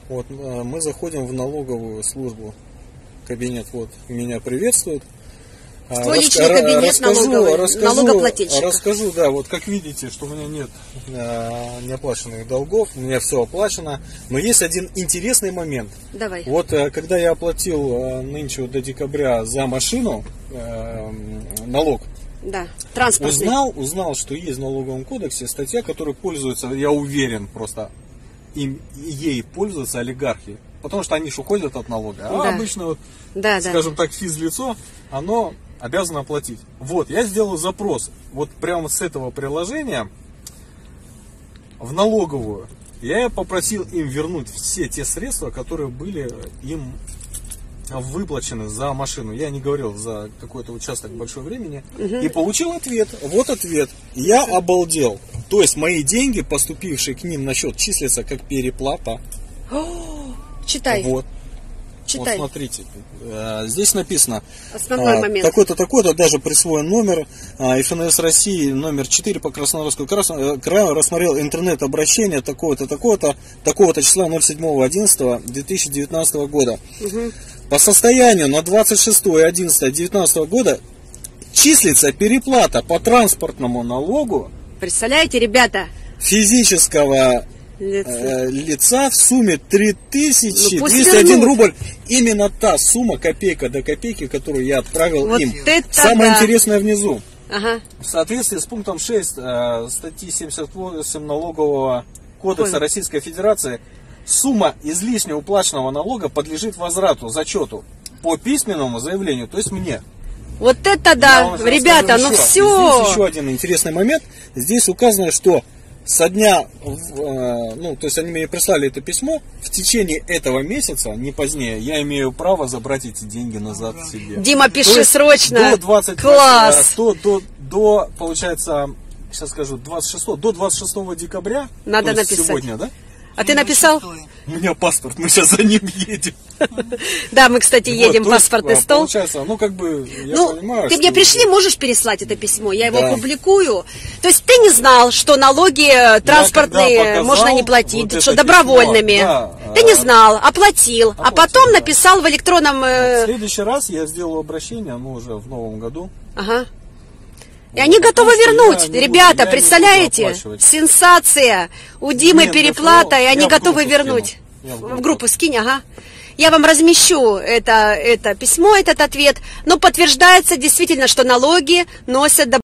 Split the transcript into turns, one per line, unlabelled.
Вот мы заходим в налоговую службу. Кабинет вот меня приветствует.
Твой личный кабинет налогоплательщика.
Расскажу, да, вот как видите, что у меня нет неоплаченных долгов, у меня все оплачено. Но есть один интересный момент.
Давай.
Вот когда я оплатил нынче вот до декабря за машину налог,
да, транспортный.
Узнал, что есть в налоговом кодексе статья, которой пользуются, я уверен, просто ей пользуются олигархи. Потому что они же уходят от налога. А
да.
обычно, вот,
да,
скажем так, физлицо, оно обязано платить. Вот, я сделал запрос. Вот прямо с этого приложения в налоговую. Я попросил им вернуть все те средства, которые были им выплачены за машину. Я не говорил за какой-то участок большого времени. И получил ответ. Вот ответ. Я обалдел. То есть мои деньги, поступившие к ним на счет, числятся как переплата.
Читай.
Вот.
Читай.
Вот смотрите, здесь написано
основной момент.
Такой-то, такой-то, даже присвоен номер ФНС России номер 4 по Краснодарскому краю, рассмотрел интернет-обращение такого-то, такого-то, такого-то числа 07.11.2019 года. По состоянию на 26.11.2019 года числится переплата по транспортному налогу.
Представляете, ребята?
Физического лица в сумме 3201 рубль. Именно та сумма, копейка до копейки, которую я отправил
вот
им.
Самое
интересное внизу.
Ага.
В соответствии с пунктом 6 статьи 78 Налогового кодекса Российской Федерации, сумма излишне уплаченного налога подлежит возврату, зачету по письменному заявлению, то есть мне.
Вот это да, ребята, ну все.
Здесь еще один интересный момент. Здесь указано, что со дня, то есть они мне прислали это письмо, в течение этого месяца, не позднее, я имею право забрать эти деньги назад себе.
Дима, пиши срочно.
До 20,
класс.
До, получается, сейчас скажу, до 26 декабря.
Надо написать.
Сегодня, да?
А ты написал?
У меня паспорт, мы сейчас за ним едем.
Да, мы, кстати, едем, паспортный стол.
Получается, я понимаю,
ты мне пришли, можешь переслать это письмо, я его публикую. То есть ты не знал, что налоги транспортные можно не платить, вот что добровольными.
Письмо,
ты не знал, оплатил, а потом написал в электронном...
В следующий раз я сделаю обращение, уже в новом году.
Ага. И они готовы вернуть. Ребята, представляете? Сенсация. У Димы переплата, и они готовы вернуть. В группу скинь, ага. Я вам размещу это письмо, этот ответ. Но подтверждается действительно, что налоги носят